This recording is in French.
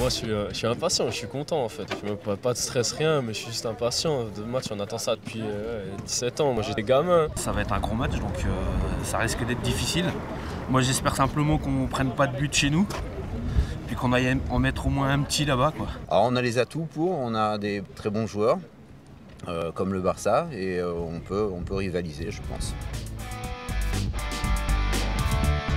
Moi je suis impatient, je suis content en fait. Pas de stress, rien, mais je suis juste impatient. De match, on attend ça depuis 17 ans. Moi j'étais gamin. Ça va être un gros match, donc ça risque d'être difficile. Moi j'espère simplement qu'on ne prenne pas de but chez nous, puis qu'on aille en mettre au moins un petit là-bas, quoi. Alors on a les atouts on a des très bons joueurs, comme le Barça, et on peut rivaliser, je pense.